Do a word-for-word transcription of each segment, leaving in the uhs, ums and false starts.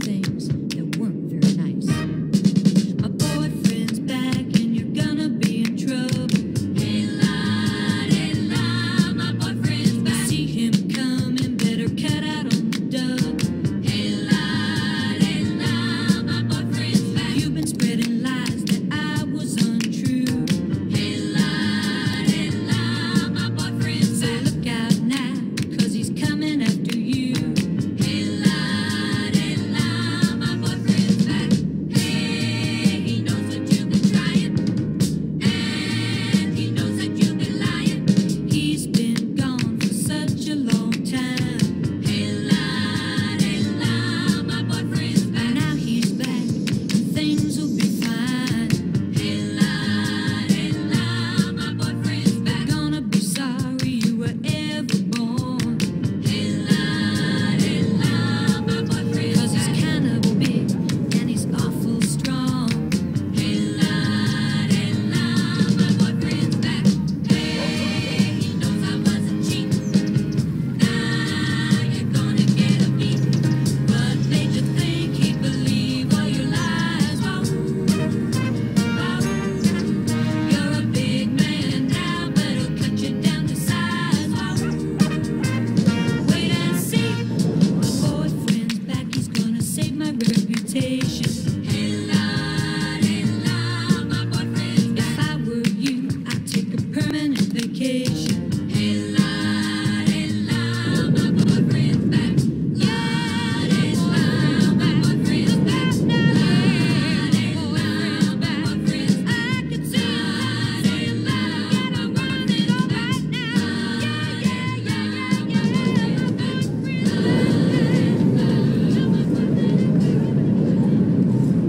things that weren't very nice. My boyfriend's back and you're gonna be in trouble. Hey lad, hey lad, my boyfriend's back. You see him coming, better cut out on the dub. Hey lad, hey lad, my boyfriend's back. You've been spreading lies that I was untrue. Hey lad, hey lad, my boyfriend's back. So look out now, 'cause he's coming after you. Hey lad, hey lad, my boyfriend's back. Hey, he knows that you've been trying, and he knows that you've been lying. He's been gone for such a long time. Hey lad, hey lad, my boyfriend's back. Now he's back, and things will be fine. Hey lad, hey lad, my boyfriend's back. You're gonna be sorry you were ever born. Hey lad, hey lad, my boyfriend's back. 'Cause he's kinda big, and he's awful strong. Hey lad, hey lad, my boyfriend's back. Hey, he knows I wasn't cheap. Now you're gonna get a beat. What made you think he'd believe all your lies? Wow, wow. You're a big man now, but he'll cut you down to size. Wow. Wait and see. My boyfriend's back, he's gonna save my reputation. Hey lad, hey lad, my boyfriend's back. If I were you, I'd take a permanent vacation. Hey lad, hey lad, my boyfriend's back. Lad, hey lad, my boyfriend's back. Lad, hey lad, my boyfriend's back. I can see. Lad, hey lad, my boyfriend's back now. Yeah, yeah, yeah, yeah, yeah, yeah.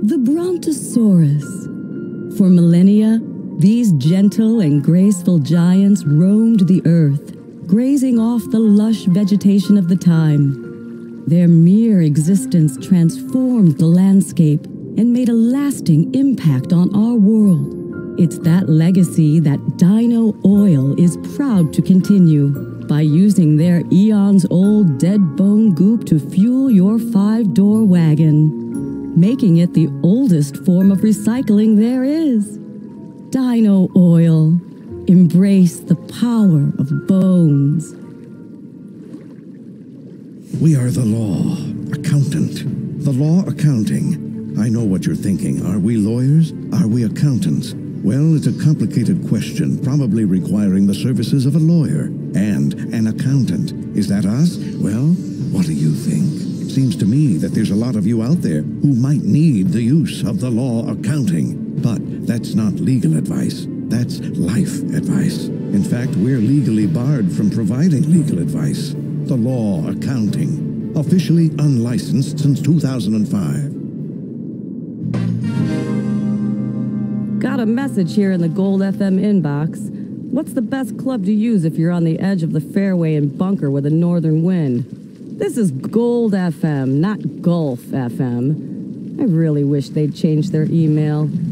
The Brontosaurus. For millennia, these gentle and graceful giants roamed the earth, grazing off the lush vegetation of the time. Their mere existence transformed the landscape and made a lasting impact on our world. It's that legacy that Dino Oil is proud to continue by using their eons-old dead bone goop to fuel your five-door wagon, making it the oldest form of recycling there is. Dino Oil. Embrace the power of bones. We are the law. Accountant. The law accounting. I know what you're thinking. Are we lawyers? Are we accountants? Well, it's a complicated question, probably requiring the services of a lawyer and an accountant. Is that us? Well, what do you think? Seems to me that there's a lot of you out there who might need the use of the law accounting. But that's not legal advice. That's life advice. In fact, we're legally barred from providing legal advice. The law accounting. Officially unlicensed since two thousand five. Got a message here in the Gold F M inbox. What's the best club to use if you're on the edge of the fairway and bunker with a northern wind? This is Gold F M, not Gulf F M. I really wish they'd change their email.